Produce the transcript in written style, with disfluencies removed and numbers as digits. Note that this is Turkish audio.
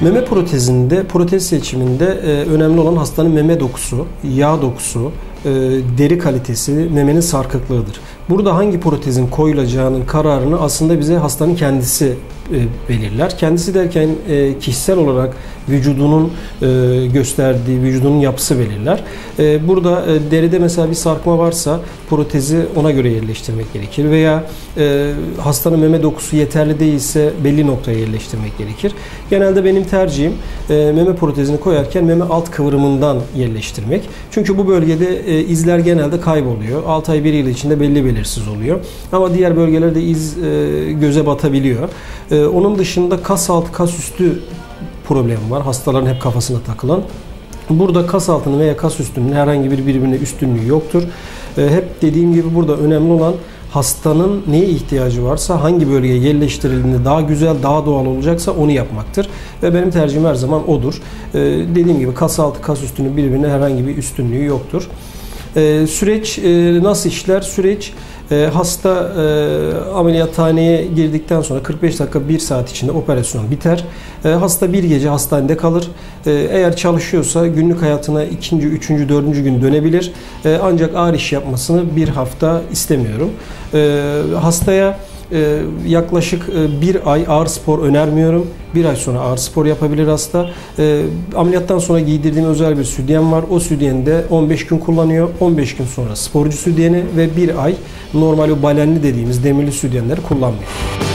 Meme protezinde, protez seçiminde önemli olan hastanın meme dokusu, yağ dokusu, deri kalitesi, memenin sarkıklığıdır. Burada hangi protezin koyulacağının kararını aslında bize hastanın kendisi belirler. Kendisi derken kişisel olarak vücudunun gösterdiği, vücudunun yapısı belirler. Burada deride mesela bir sarkma varsa protezi ona göre yerleştirmek gerekir veya hastanın meme dokusu yeterli değilse belli noktaya yerleştirmek gerekir. Genelde benim tercihim meme protezini koyarken meme alt kıvrımından yerleştirmek. Çünkü bu bölgede izler genelde kayboluyor. 6 ay 1 yıl içinde belirsiz oluyor. Ama diğer bölgelerde iz göze batabiliyor. Onun dışında kas altı, kas üstü problemi var. Hastaların hep kafasına takılan. Burada kas altının veya kas üstünün herhangi bir birbirine üstünlüğü yoktur. Hep dediğim gibi burada önemli olan hastanın neye ihtiyacı varsa, hangi bölgeye yerleştirildiğinde daha güzel, daha doğal olacaksa onu yapmaktır. Ve benim tercihim her zaman odur. Dediğim gibi kas altı, kas üstünün birbirine herhangi bir üstünlüğü yoktur. Süreç nasıl işler? Süreç hasta ameliyathaneye girdikten sonra 45 dakika 1 saat içinde operasyon biter. Hasta bir gece hastanede kalır. Eğer çalışıyorsa günlük hayatına 2., 3., 4. gün dönebilir. Ancak ağır iş yapmasını bir hafta istemiyorum. Hastaya yaklaşık 1 ay ağır spor önermiyorum. 1 ay sonra ağır spor yapabilir hasta. Ameliyattan sonra giydirdiğim özel bir sütyen var. O sütyeni de 15 gün kullanıyor. 15 gün sonra sporcu sütyeni ve 1 ay normal o balenli dediğimiz demirli sütyenleri kullanmıyor.